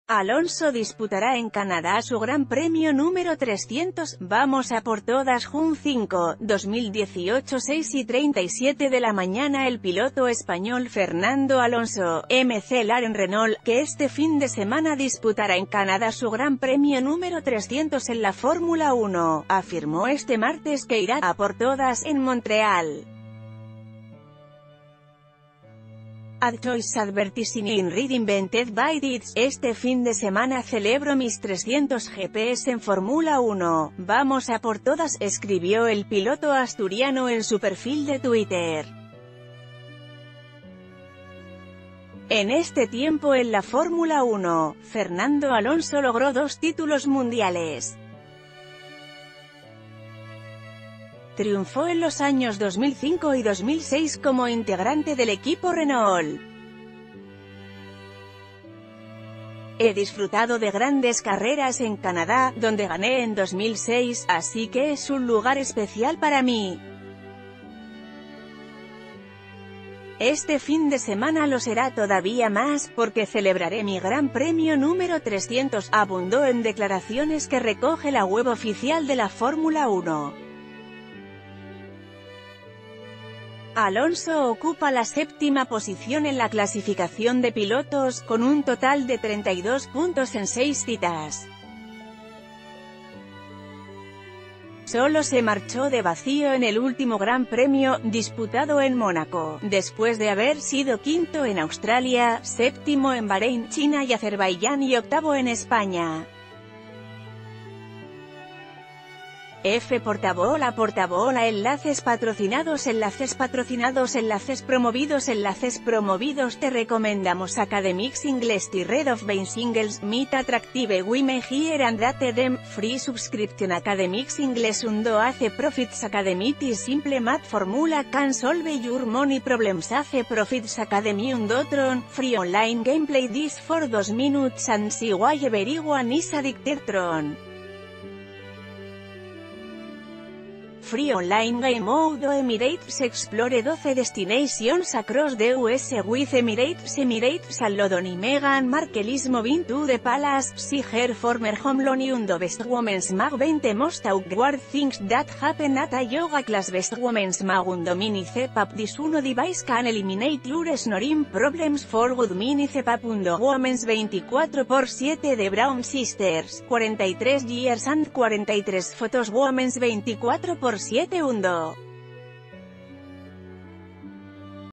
Alonso disputará en Canadá su Gran Premio número 300, vamos a por todas Jun 5, 2018 6:37 de la mañana. El piloto español Fernando Alonso, McLaren Renault, que este fin de semana disputará en Canadá su Gran Premio número 300 en la Fórmula 1, afirmó este martes que irá a por todas en Montreal. Ad Choice Advertising in Read Invented by Deeds. Este fin de semana celebro mis 300 GPs en Fórmula 1, vamos a por todas, escribió el piloto asturiano en su perfil de Twitter. En este tiempo en la Fórmula 1, Fernando Alonso logró 2 títulos mundiales. Triunfó en los años 2005 y 2006 como integrante del equipo Renault. He disfrutado de grandes carreras en Canadá, donde gané en 2006, así que es un lugar especial para mí. Este fin de semana lo será todavía más, porque celebraré mi Gran Premio número 300, abundó en declaraciones que recoge la web oficial de la Fórmula 1. Alonso ocupa la 7ª posición en la clasificación de pilotos, con un total de 32 puntos en 6 citas. Solo se marchó de vacío en el último Gran Premio, disputado en Mónaco, después de haber sido 5º en Australia, 7º en Bahrein, China y Azerbaiyán y 8º en España. Portabola enlaces patrocinados enlaces promovidos. Te recomendamos Academics English Red of Vain Singles, Meet Attractive Women Here and Date Them, Free Subscription Academics English Undo Ace Profits Academy is Simple Math Formula Can Solve Your Money Problems Ace Profits Academy Undotron, Free Online Gameplay This for 2 minutes and see why everyone is addicted Tron. Free Online Game Mode Emirates Explore 12 destinations across the US with Emirates and London y Meghan Markle is moving to the palace, see her former home Undo Best Women's Mag 20 most awkward things that happen at a yoga class. Best Women's Mag Undo Mini Cepap. This uno device can eliminate your snoring problems for good. Mini Cepap Undo Women's 24/7 de Brown Sisters, 43 years and 43 photos. Women's 24/7 Undo.